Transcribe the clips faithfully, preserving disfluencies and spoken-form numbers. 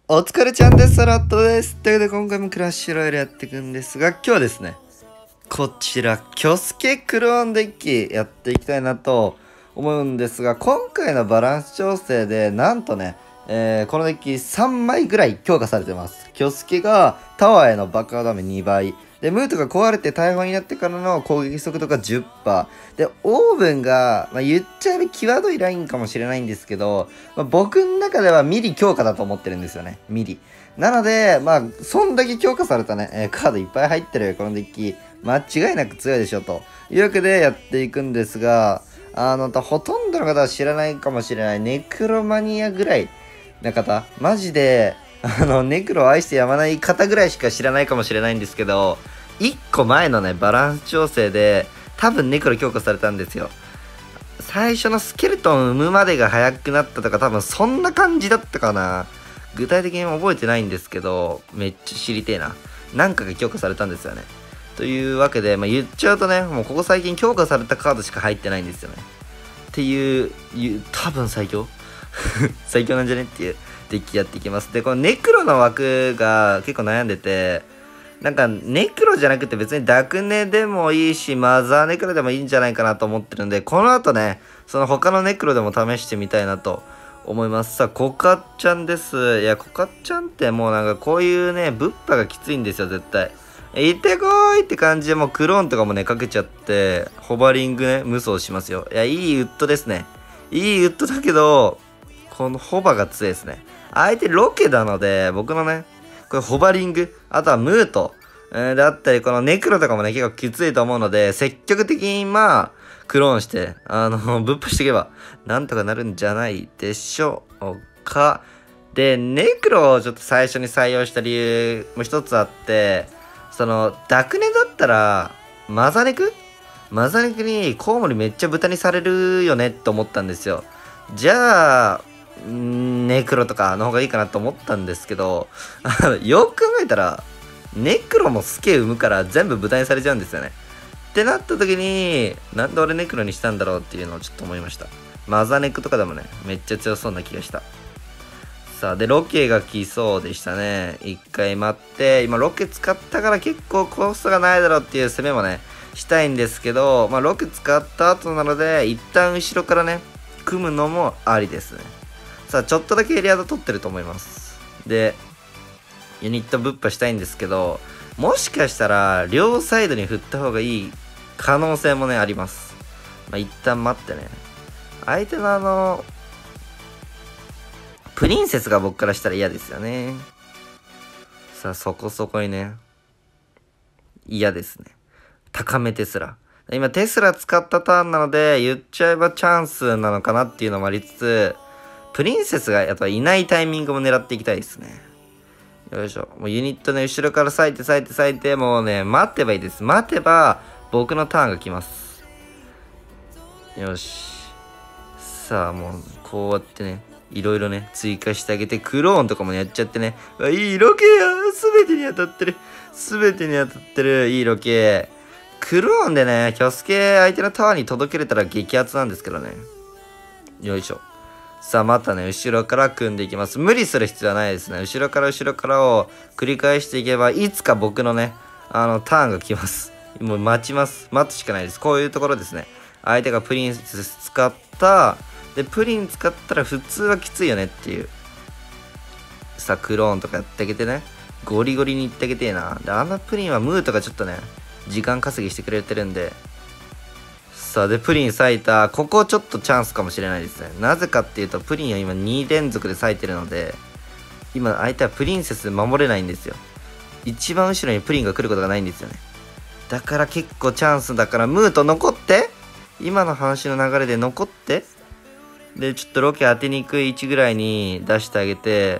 お疲れちゃんです。ラットです。ということで今回もクラッシュロイヤルやっていくんですが、今日はですね、こちら、キョスケクローンデッキやっていきたいなと思うんですが、今回のバランス調整で、なんとね、えー、このデッキさんまいぐらい強化されてます。キョスケがタワーへの爆破ダメにばい。で、ムートが壊れて大砲になってからの攻撃速度が じゅっパーセント。で、オーブンが、まあ、言っちゃえば際どいラインかもしれないんですけど、まあ、僕の中ではミリ強化だと思ってるんですよね。ミリ。なので、まあ、そんだけ強化されたね、えー、カードいっぱい入ってるこのデッキ、間違いなく強いでしょ、というわけでやっていくんですが、あの、ほとんどの方は知らないかもしれない、ネクロマニアぐらいな方、マジで、あの、ネクロを愛してやまない方ぐらいしか知らないかもしれないんですけど、いっこまえのね、バランス調整で、多分ネクロ強化されたんですよ。最初のスケルトン生むまでが早くなったとか、多分そんな感じだったかな。具体的に覚えてないんですけど、めっちゃ知りてえな。なんかが強化されたんですよね。というわけで、まあ、言っちゃうとね、もうここ最近強化されたカードしか入ってないんですよね。っていう、いう多分最強最強なんじゃねっていうデッキやっていきます。で、このネクロの枠が結構悩んでて、なんかネクロじゃなくて別にダクネでもいいし、マザーネクロでもいいんじゃないかなと思ってるんで、この後ね、その他のネクロでも試してみたいなと思います。さあ、コカッちゃんです。いや、コカッちゃんってもうなんかこういうね、ぶっぱがきついんですよ、絶対。行ってこーいって感じでもうクローンとかもね、かけちゃって、ホバリングね、無双しますよ。いや、いいウッドですね。いいウッドだけど、このホバが強いですね。相手ロケなので、僕のね、これホバリング、あとはムート、えー、だったり、このネクロとかもね、結構きついと思うので、積極的にまあ、クローンして、あの、ぶっ破していけば、なんとかなるんじゃないでしょうか。で、ネクロをちょっと最初に採用した理由も一つあって、その、ダクネだったら、マザネクマザネクにコウモリめっちゃ豚にされるよねって思ったんですよ。じゃあ、ネクロとかの方がいいかなと思ったんですけど、よく考えたら、ネクロもスケ生むから全部豚にされちゃうんですよね。ってなった時に、なんで俺ネクロにしたんだろうっていうのをちょっと思いました。マザネクとかでもね、めっちゃ強そうな気がした。さあ、で、ロケが来そうでしたね。一回待って、今ロケ使ったから結構コストがないだろうっていう攻めもね、したいんですけど、まあロケ使った後なので、一旦後ろからね、組むのもありですね。さあ、ちょっとだけエリアド取ってると思います。で、ユニットぶっ破したいんですけど、もしかしたら、両サイドに振った方がいい可能性もね、あります。まあ、一旦待ってね。相手のあの、プリンセスが僕からしたら嫌ですよね。さあ、そこそこにね、嫌ですね。高めテスラ。今、テスラ使ったターンなので、言っちゃえばチャンスなのかなっていうのもありつつ、プリンセスがやっぱいないタイミングも狙っていきたいですね。よいしょ。もうユニットね、後ろから割いて割いて割いて、もうね、待てばいいです。待てば、僕のターンが来ます。よし。さあ、もう、こうやってね、いろいろね、追加してあげて、クローンとかもやっちゃってね、いいロケやすべてに当たってる。すべてに当たってる。いいロケ。クローンでね、キョスケ相手のタワーに届けれたら激アツなんですけどね。よいしょ。さあ、またね、後ろから組んでいきます。無理する必要はないですね。後ろから後ろからを繰り返していけば、いつか僕のね、あの、ターンが来ます。もう待ちます。待つしかないです。こういうところですね。相手がプリンセス使った。で、プリン使ったら普通はきついよねっていう。さあ、クローンとかやってあげてね。ゴリゴリにいってあげてえな。で、あのプリンはムーとかちょっとね、時間稼ぎしてくれてるんで。さあ、で、プリン咲いた。ここちょっとチャンスかもしれないですね。なぜかっていうと、プリンは今に連続で咲いてるので、今相手はプリンセス守れないんですよ。一番後ろにプリンが来ることがないんですよね。だから結構チャンスだから、ムーと残って、今の話の流れで残って、で、ちょっとロケ当てにくい位置ぐらいに出してあげて、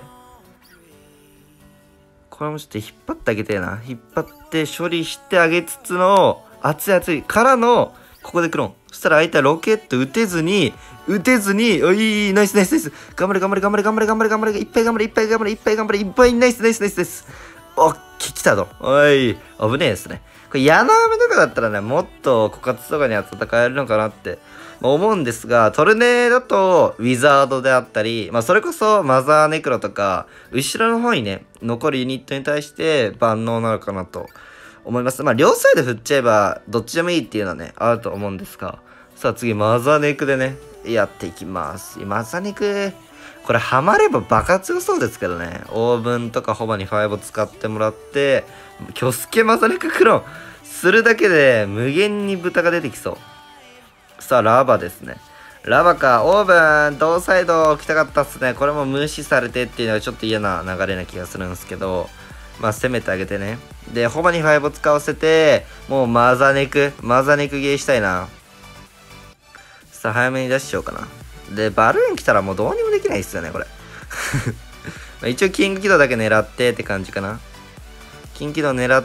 これもちょっと引っ張ってあげてえな。引っ張って処理してあげつつの、熱い熱いからの、ここでクローン。そしたら相手はロケット打てずに、打てずに、おい、ナイスナイスナイス。頑張れ頑張れ頑張れ頑張れ頑張れ頑張れ。いっぱい頑張れいっぱい頑張れいっぱい頑張れいっぱいナイスナイスナイスです。おっ、来たと。おい、危ねえですね。これ、柳雨とかだったらね、もっと枯渇とかには戦えるのかなってまあ、思うんですが、トルネだとウィザードであったり、まあそれこそマザーネクロとか、後ろの方にね、残るユニットに対して万能なのかなと思います。まあ両サイド振っちゃえばどっちでもいいっていうのはね、あると思うんですが。さあ次、マザーネクでね、やっていきます。マザーネク、これハマればバカ強そうですけどね。オーブンとかホバにファイブを使ってもらって、キョスケマザーネククローンするだけで無限に豚が出てきそう。さあ、ラバですね。ラバか、オーブン、同サイド来たかったっすね。これも無視されてっていうのがちょっと嫌な流れな気がするんですけど、まあ、攻めてあげてね。で、ホバにファイブを使わせて、もうマザネク、マザネクゲーしたいな。さあ、早めに出しちゃおうかな。で、バルーン来たらもうどうにもできないっすよね、これ。まあ一応、キング軌道だけ狙ってって感じかな。キング軌道狙って、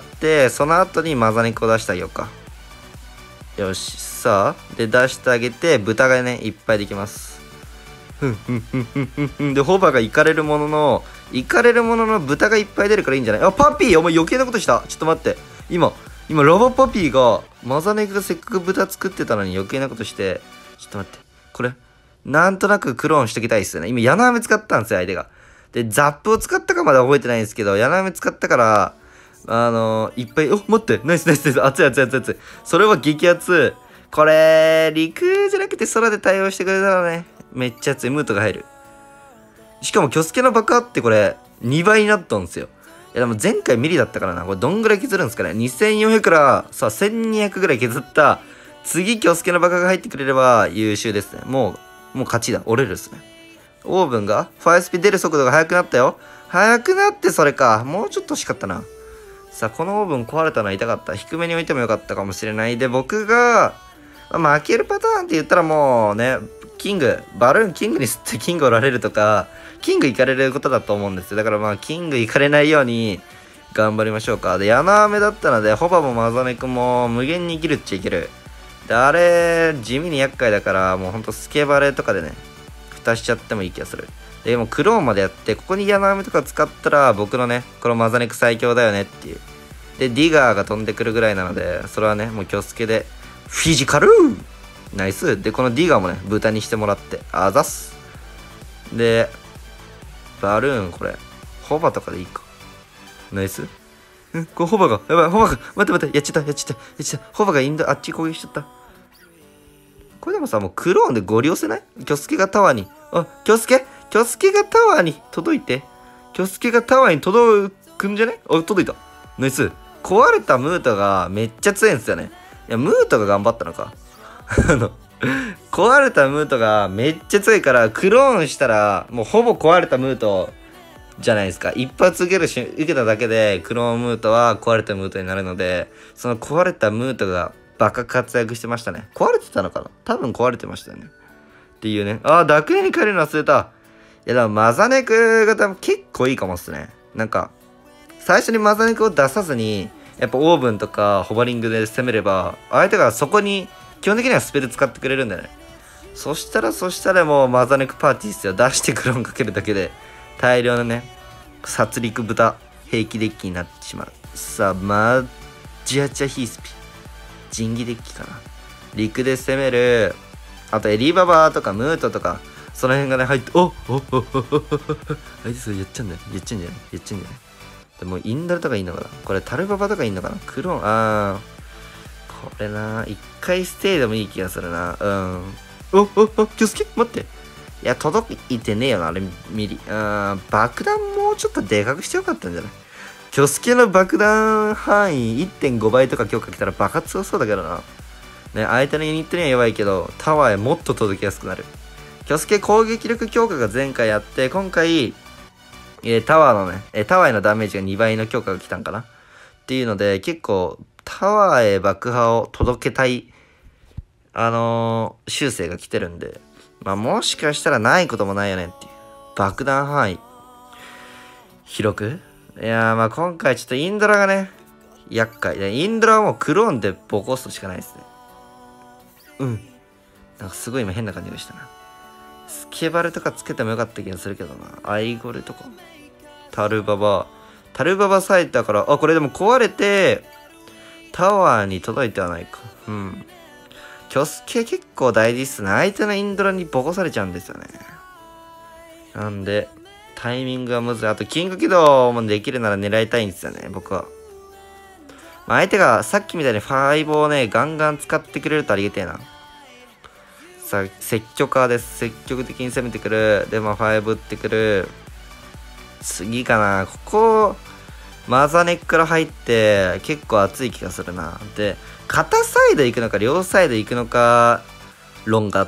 その後にマザネクを出してあげようか。よし、さあ、で、出してあげて、豚がね、いっぱいできます。ふんふんふんふんふんふん。で、ホバが行かれるものの、行かれるものの豚がいっぱい出るからいいんじゃない？あ、パピーお前余計なことした。ちょっと待って。今、今、ラバパピーが、マザネクがせっかく豚作ってたのに余計なことして、ちょっと待って。これ、なんとなくクローンしときたいっすよね。今、ヤナアメ使ったんですよ、相手が。で、ザップを使ったかまでは覚えてないんですけど、ヤナアメ使ったから、あのー、いっぱい、お、待って、ナイスナイスナイス、熱い熱い熱い熱い。それは激熱。これ、陸じゃなくて空で対応してくれたらね、めっちゃ熱い。ムートが入る。しかも、キョスケの爆破ってこれ、にばいになったんですよ。いや、でも前回ミリだったからな。これどんぐらい削るんですかね。にせんよんひゃくからさ、せんにひゃくぐらい削った、次、キョスケの爆破が入ってくれれば優秀ですね。もう、もう勝ちだ。折れるっすね。オーブンが、ファイスピ出る速度が速くなったよ。速くなってそれか。もうちょっと欲しかったな。さあ、このオーブン壊れたのは痛かった。低めに置いてもよかったかもしれない。で、僕が、まあ、負けるパターンって言ったらもうね、キング、バルーンキングに吸ってキングおられるとか、キング行かれることだと思うんですよ。だからまあ、キング行かれないように頑張りましょうか。で、ヤナアメだったので、ホバもマザネクも無限に生きるっちゃいける。で、あれ、地味に厄介だから、もうほんとスケバレとかでね、蓋しちゃってもいい気がする。でもクローンまでやって、ここにヤナアメとか使ったら、僕のね、このマザネク最強だよねっていう。で、ディガーが飛んでくるぐらいなので、それはね、もうキョスケで、フィジカルナイス。で、このディガーもね、豚にしてもらって、あざっす。で、バルーン、これ、ホバとかでいいか。ナイス。うん、これホバが、やばい、ホバが、待って待って、やっちゃった、やっちゃった、やっちゃった。ホバがインド、あっち攻撃しちゃった。これでもさ、もうクローンでゴリ押せない？キョスケがタワーに。あ、キョスケキョスケがタワーに届いて。キョスケがタワーに届くんじゃね？あ、届いた。ナイス。壊れたムートがめっちゃ強いんですよね。いや、ムートが頑張ったのか。あの、壊れたムートがめっちゃ強いから、クローンしたら、もうほぼ壊れたムートじゃないですか。一発受けるし、受けただけで、クローンムートは壊れたムートになるので、その壊れたムートがバカ活躍してましたね。壊れてたのかな？多分壊れてましたよね。っていうね。ああ、ダクネに帰るの忘れた。いや、でもマザネクが多分結構いいかもっすね。なんか、最初にマザネクを出さずに、やっぱオーブンとかホバリングで攻めれば、相手がそこに、基本的にはスペル使ってくれるんだよね。そしたら、そしたらもうマザネクパーティーっすよ。出してクローンかけるだけで、大量のね、殺戮豚、兵器デッキになってしまう。さあ、マジアチャヒースピ。仁義デッキかな。陸で攻める、あとエリババとかムートとか、その辺がね、入って、おっおっおっおっおっおっあいつそれやっちゃうんだよ。やっちゃうんじゃないやっちゃうんじゃないでも、インダルとかいいのかなこれ、タルババとかいいのかなクローン、あー。これな、一回ステイでもいい気がするな。うん。お、お、お、気をつけ待って。いや、届いてねえよな、あれ、ミリ。うん、爆弾もうちょっとでかくしてよかったんじゃないキョスケの爆弾範囲 いってんご 倍とか強化来たら爆発強そうだけどな。ね、相手のユニットには弱いけど、タワーへもっと届きやすくなる。キョスケ攻撃力強化が前回あって、今回、えー、タワーのね、えー、タワーへのダメージがにばいの強化が来たんかなっていうので、結構、タワーへ爆破を届けたい、あのー、修正が来てるんで、まあもしかしたらないこともないよねっていう。爆弾範囲、広くいやーまあ今回ちょっとインドラがね、厄介で、インドラはもうクローンでボコすとしかないですね。うん。なんかすごい今変な感じがしたな。スケバルとかつけてもよかった気がするけどな。アイゴレとか。タルババ。タルババサイトだから、あ、これでも壊れて、タワーに届いてはないか。うん。 挙助結構大事っすね。相手のインドラにボコされちゃうんですよね。なんで、タイミングはむずい。あと、キング起動もできるなら狙いたいんですよね、僕は。まあ、相手がさっきみたいにファイブをね、ガンガン使ってくれるとありがてえな。さあ、積極派です。積極的に攻めてくる。で、まあ、ファイブ打ってくる。次かな。ここ、マザネックから入って、結構熱い気がするな。で、片サイド行くのか、両サイド行くのか、論があって、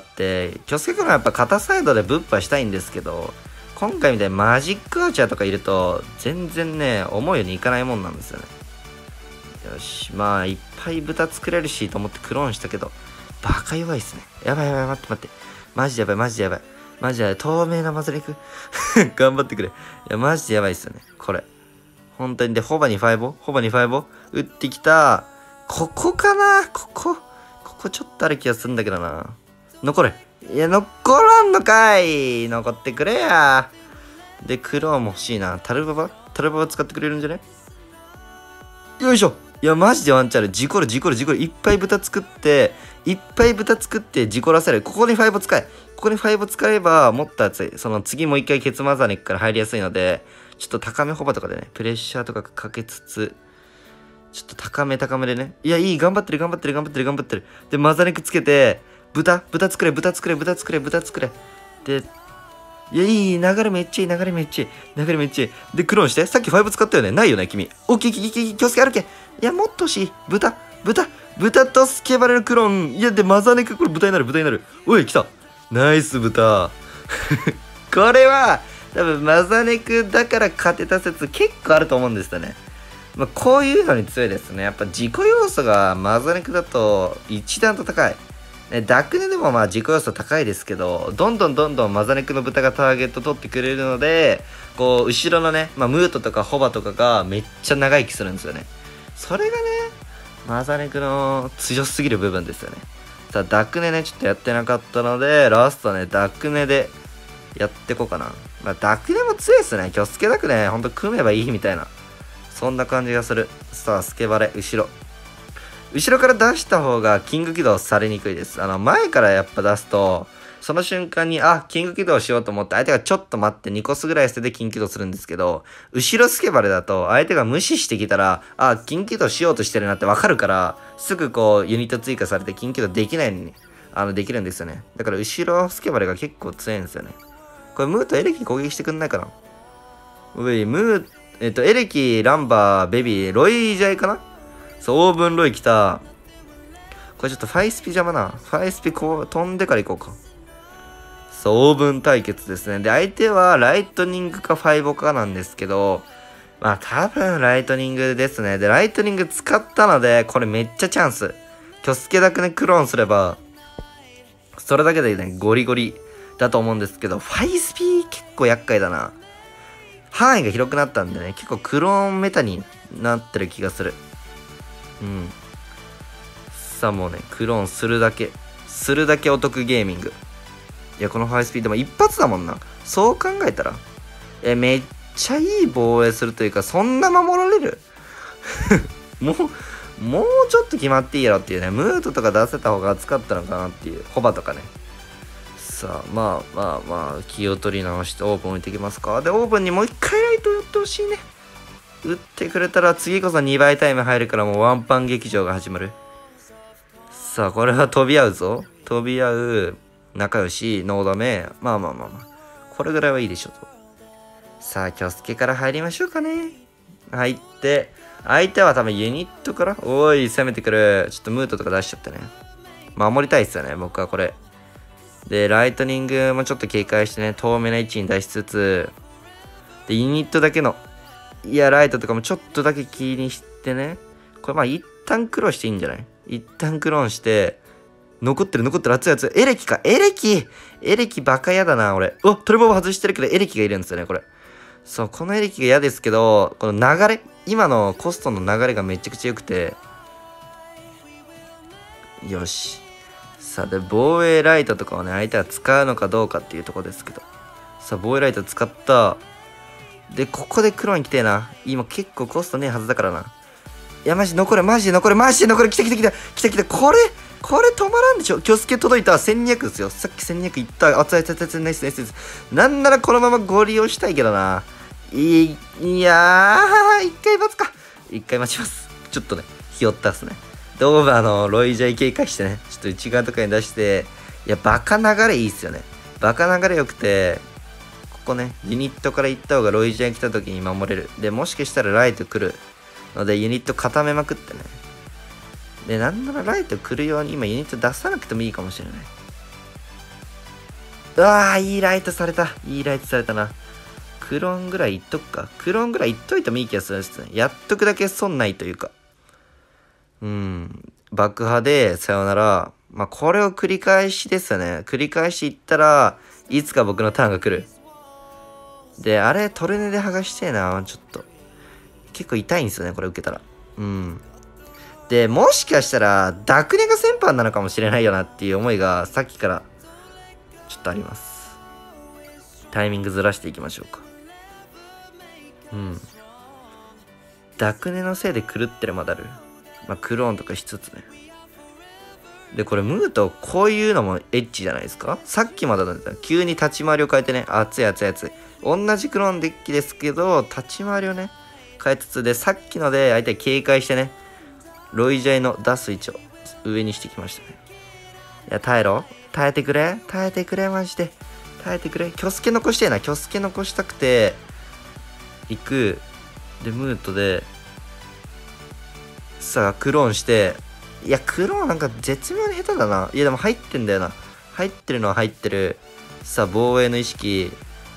挙助君はやっぱ片サイドでブッパしたいんですけど、今回みたいにマジックアーチャーとかいると、全然ね、思うようにいかないもんなんですよね。よし、まあ、いっぱい豚作れるし、と思ってクローンしたけど、バカ弱いっすね。やばいやばい、待って待って。マジでやばい、マジでやばい。マジでやばい。透明なマザレク頑張ってくれ。いや、マジでやばいっすよね。これ。本当に。で、ホバにファイボホバにファイボ打ってきた。ここかなここ。ここちょっとある気がするんだけどな。残れ。いや、残らんのかい。残ってくれや。で、クローンも欲しいな。タルババタルババ使ってくれるんじゃねよいしょ。いや、マジでワンチャンある。事故る、事故る、事故る。いっぱい豚作って、いっぱい豚作って事故らせる。ここにファイブ使え。ここにファイブ使えば、もっと熱い。その次もう一回ケツマザネックから入りやすいので、ちょっと高めホバとかでね、プレッシャーとかかけつつ、ちょっと高め高めでね。いや、いい、頑張ってる、頑張ってる、頑張ってる、頑張ってる。で、マザネックつけて、豚、豚作れ、豚作れ、豚作れ、豚作れ。で、いや、いい、流れめっちゃいい、流れめっちゃいい、流れめっちゃいい。で、クローンして。さっきファイブ使ったよね。ないよね、君。オッケー、気をつけ、歩け。いや、もっと欲しい。豚、豚、豚とスケバレのクローン。いや、で、マザネク、これ豚になる、豚になる。おい、来た。ナイス、豚。これは、多分、マザネクだから勝てた説結構あると思うんですよね。まあ、こういうのに強いですね。やっぱ自己要素がマザネクだと一段と高い。ね、ダクネでもまあ自己要素高いですけど、どんどんどんどんマザネクの豚がターゲット取ってくれるので、こう、後ろのね、まあ、ムートとかホバとかがめっちゃ長生きするんですよね。それがね、マザネクの強すぎる部分ですよね。さあ、ダクネね、ちょっとやってなかったので、ラストね、ダクネでやってこうかな。まあ、ダクネも強いですね。挙助ダクネ、ほんと組めばいいみたいな。そんな感じがする。さあ、スケバレ、後ろ。後ろから出した方がキング起動されにくいです。あの、前からやっぱ出すと、その瞬間に、あ、キング起動しようと思って、相手がちょっと待ってにコスぐらい捨ててキング起動するんですけど、後ろスケバレだと、相手が無視してきたら、あ、キング起動しようとしてるなってわかるから、すぐこう、ユニット追加されてキング起動できないのに、あの、できるんですよね。だから後ろスケバレが結構強いんですよね。これ、ムーとエレキ攻撃してくんないかな。うい、ムー、えっと、エレキ、ランバー、ベビー、ロイジャイかな。そう、オーブンロイ来た。これちょっとファイスピ邪魔な。ファイスピこう、飛んでから行こうか。そう、オーブン対決ですね。で、相手はライトニングかファイボかなんですけど、まあ多分ライトニングですね。で、ライトニング使ったので、これめっちゃチャンス。挙助だけね、クローンすれば、それだけでね、ゴリゴリだと思うんですけど、ファイスピ結構厄介だな。範囲が広くなったんでね、結構クローンメタになってる気がする。うん。さあもうね、クローンするだけ。するだけお得ゲーミング。いや、このハイスピードも一発だもんな。そう考えたら。え、めっちゃいい防衛するというか、そんな守られるもう、もうちょっと決まっていいやろっていうね。ムートとか出せた方が熱かったのかなっていう。ホバとかね。さあ、まあまあまあ、気を取り直してオーブン置いていきますか。で、オーブンにもう一回ライト打ってほしいね。打ってくれたら次こそにばいタイム入るからもうワンパン劇場が始まる。さあ、これは飛び合うぞ。飛び合う、仲良し、ノーダメ。まあまあまあまあ。これぐらいはいいでしょと。さあ、挙助から入りましょうかね。入って、相手は多分ユニットからおい、攻めてくる。ちょっとムートとか出しちゃったね。守りたいっすよね、僕はこれ。で、ライトニングもちょっと警戒してね、透明な位置に出しつつ、で、ユニットだけの、いや、ライトとかもちょっとだけ気にしてね。これまあ一旦クローしていいんじゃない？一旦クローンして、残ってる残ってる熱いやつ。エレキかエレキエレキバカ嫌だな、俺。おトレボブ外してるけどエレキがいるんですよね、これ。そう、このエレキが嫌ですけど、この流れ、今のコストの流れがめちゃくちゃ良くて。よし。さあ、で、防衛ライトとかをね、相手は使うのかどうかっていうとこですけど。さあ、防衛ライト使った。で、ここで黒に来てえな。今結構コストねえはずだからな。いや、マジ残れ、マジで残れ、マジで残れ、来た来た来た、来た来た、これ、 これ止まらんでしょ。キョスケ届いた。せんにひゃくですよ。さっきせんにひゃくいった。あつあつあつあつ、ナイスナイスナイス。なんならこのままご利用したいけどな。い、いやー、一回待つか。一回待ちます。ちょっとね、ひよったっすね。で、オーバーのロイジャイ警戒してね、ちょっと内側とかに出して、いや、バカ流れいいっすよね。バカ流れ良くて、ここね、ユニットから行った方がロイジャイ来た時に守れる。で、もしかしたらライト来るので、ユニット固めまくってね。で、なんならライト来るように今ユニット出さなくてもいいかもしれない。うわー、いいライトされた。いいライトされたな。クローンぐらいいっとくか。クローンぐらいいっといてもいい気がするんですね。やっとくだけ損ないというか。うん。爆破で、さよなら。まあ、これを繰り返しですよね。繰り返しいったら、いつか僕のターンが来る。で、あれ、トルネで剥がしてえな、ちょっと。結構痛いんですよね、これ受けたら。うん。で、もしかしたら、ダクネが先般なのかもしれないよなっていう思いが、さっきから、ちょっとあります。タイミングずらしていきましょうか。うん。ダクネのせいで狂ってるまだある。まあ、クローンとかしつつね。で、これ、ムーとこういうのもエッチじゃないですか。さっきまでだったら急に立ち回りを変えてね、熱い熱い熱い。同じクローンデッキですけど、立ち回りをね、変えつつで、さっきので相手警戒してね、ロイジャイの出す位置を上にしてきましたね。いや、耐えろ。耐えてくれ。耐えてくれ、マジで。耐えてくれ。キョスケ残してえな。キョスケ残したくて、行く。で、ムートで、さあ、クローンして、いや、クローンなんか絶妙に下手だな。いや、でも入ってんだよな。入ってるのは入ってる。さあ、防衛の意識。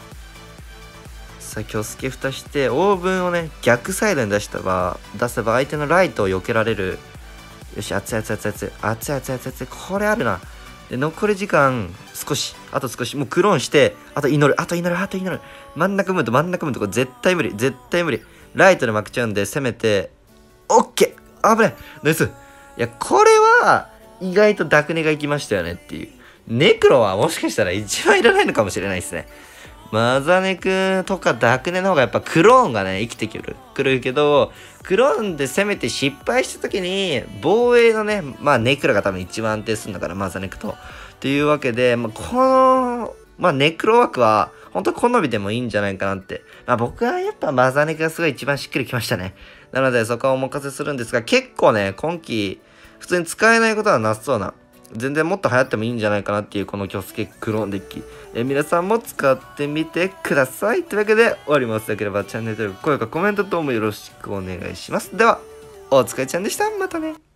さあ、キョスケ蓋して、オーブンをね、逆サイドに出したば、出せば相手のライトを避けられる。よし、熱い熱い熱い熱い。熱い熱い熱い熱い。これあるな。で、残り時間、少し。あと少し。もうクローンして、あと祈る。あと祈る。あと祈る。真ん中ムート、真ん中ムート。これ絶対無理。絶対無理。ライトで負けちゃうんで、攻めて、オッケー。危ない。ナイス。いや、これは、意外とダクネが行きましたよねっていう。ネクロはもしかしたら一番いらないのかもしれないですね。マザネクとかダクネの方がやっぱクローンがね、生きてくる。くるけど、クローンで攻めて失敗した時に、防衛のね、まあネクロが多分一番安定するんだから、マザネクと。というわけで、まあ、この、まあネクロ枠は、本当好みでもいいんじゃないかなって。まあ僕はやっぱマザネクがすごい一番しっくりきましたね。なのでそこはお任せするんですが、結構ね、今季、普通に使えないことはなさそうな。全然もっと流行ってもいいんじゃないかなっていうこのキョスケクローンデッキ。え皆さんも使ってみてください。というわけで終わります。よければチャンネル登録、高評価、コメント等もよろしくお願いします。では、お疲れちゃんでした。またね。